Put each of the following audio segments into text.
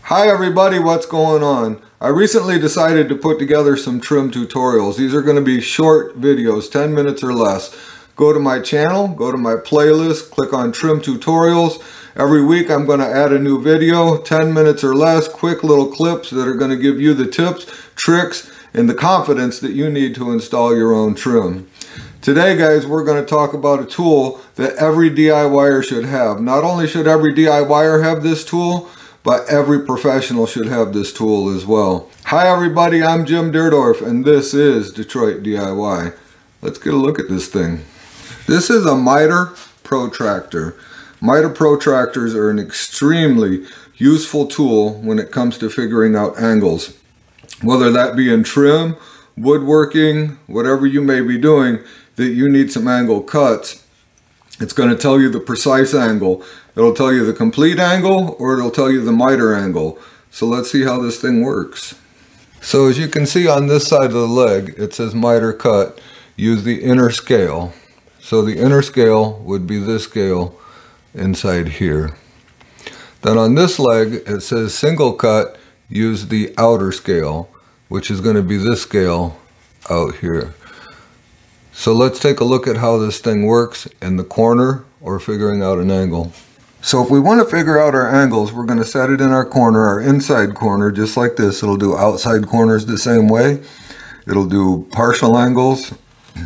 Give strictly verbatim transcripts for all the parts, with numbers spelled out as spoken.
Hi everybody, what's going on? I recently decided to put together some trim tutorials. These are going to be short videos, ten minutes or less. Go to my channel, go to my playlist, click on trim tutorials. Every week I'm going to add a new video, ten minutes or less, quick little clips that are going to give you the tips, tricks, and the confidence that you need to install your own trim. Today guys, we're going to talk about a tool that every D I Y er should have. Not only should every D I Y er have this tool, but every professional should have this tool as well. Hi everybody, I'm Jim Dierdorf and this is Detroit D I Y. Let's get a look at this thing. This is a miter protractor. Miter protractors are an extremely useful tool when it comes to figuring out angles. Whether that be in trim, woodworking, whatever you may be doing, that you need some angle cuts. It's going to tell you the precise angle. It'll tell you the complete angle or it'll tell you the miter angle. So let's see how this thing works. So as you can see on this side of the leg, it says miter cut. Use the inner scale. So the inner scale would be this scale inside here. Then on this leg, it says single cut. Use the outer scale, which is going to be this scale out here. So let's take a look at how this thing works in the corner or figuring out an angle. So if we want to figure out our angles, we're going to set it in our corner, our inside corner, just like this. It'll do outside corners the same way. It'll do partial angles.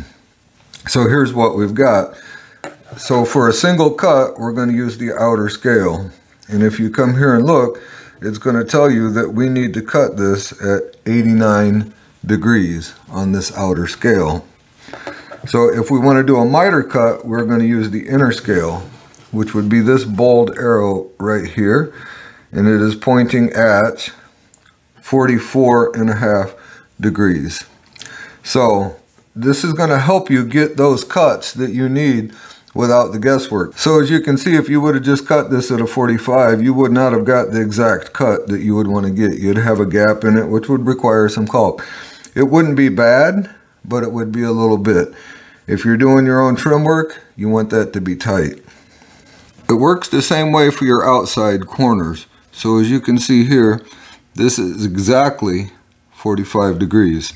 So here's what we've got. So for a single cut, we're going to use the outer scale. And if you come here and look, it's going to tell you that we need to cut this at eighty-nine degrees on this outer scale. So if we want to do a miter cut, we're going to use the inner scale, which would be this bold arrow right here, and it is pointing at forty-four and a half degrees. So this is going to help you get those cuts that you need without the guesswork. So as you can see, if you would have just cut this at a forty-five, you would not have got the exact cut that you would want to get. You'd have a gap in it, which would require some caulk. It wouldn't be bad, but it would be a little bit. If you're doing your own trim work, you want that to be tight. It works the same way for your outside corners. So as you can see here, this is exactly forty-five degrees.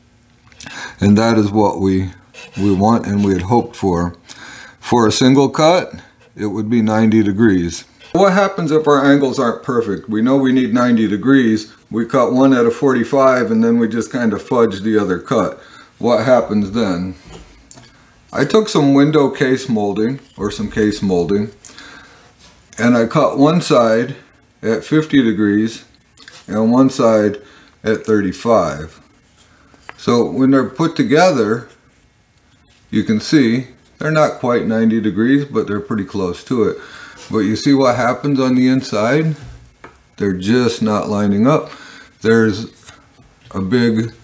And that is what we, we want and we had hoped for. For a single cut, it would be ninety degrees. What happens if our angles aren't perfect? We know we need ninety degrees. We cut one at a forty-five and then we just kind of fudge the other cut. What happens then? I took some window case molding, or some case molding, and I cut one side at fifty degrees and one side at thirty-five. So when they're put together, you can see they're not quite ninety degrees, but they're pretty close to it. But you see what happens on the inside? They're just not lining up. There's a big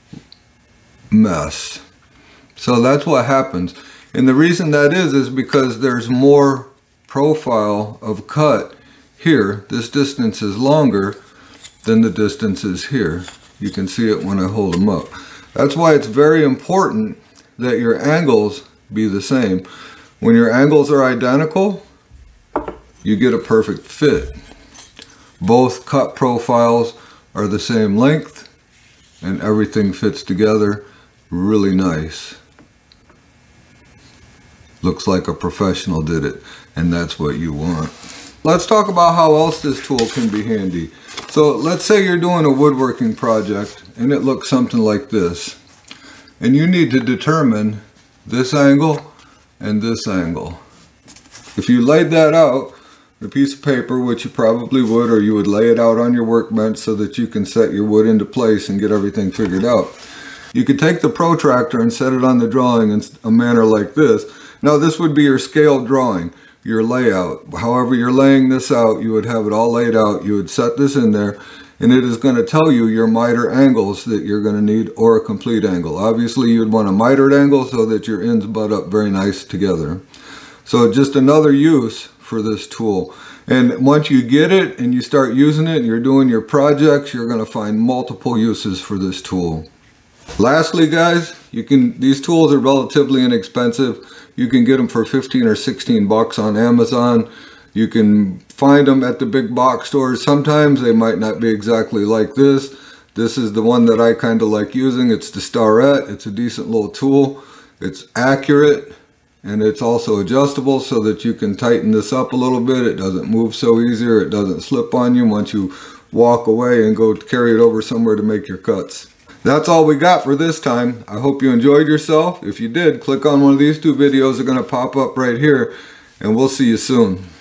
mess. So that's what happens. And the reason that is, is because there's more profile of cut here. This distance is longer than the distance is here. You can see it when I hold them up. That's why it's very important that your angles be the same. When your angles are identical, you get a perfect fit. Both cut profiles are the same length and everything fits together really nice. Looks like a professional did it, and that's what you want. Let's talk about how else this tool can be handy. So let's say you're doing a woodworking project and it looks something like this. And you need to determine this angle and this angle. If you laid that out, a piece of paper, which you probably would, or you would lay it out on your workbench so that you can set your wood into place and get everything figured out. You could take the protractor and set it on the drawing in a manner like this. Now this would be your scale drawing, your layout. However you're laying this out, you would have it all laid out. You would set this in there, and it is going to tell you your miter angles that you're going to need, or a complete angle. Obviously you'd want a mitered angle so that your ends butt up very nice together. So just another use for this tool. And once you get it and you start using it and you're doing your projects, you're going to find multiple uses for this tool. Lastly guys, you can these tools are relatively inexpensive. You can get them for fifteen or sixteen bucks on Amazon. You can find them at the big box stores. Sometimes they might not be exactly like this. This is the one that I kind of like using. It's the Starrett. It's a decent little tool. It's accurate, and it's also adjustable so that you can tighten this up a little bit. It doesn't move so easy, or it doesn't slip on you once you walk away and go carry it over somewhere to make your cuts. That's all we got for this time. I hope you enjoyed yourself. If you did, click on one of these two videos. They're going to pop up right here, and we'll see you soon.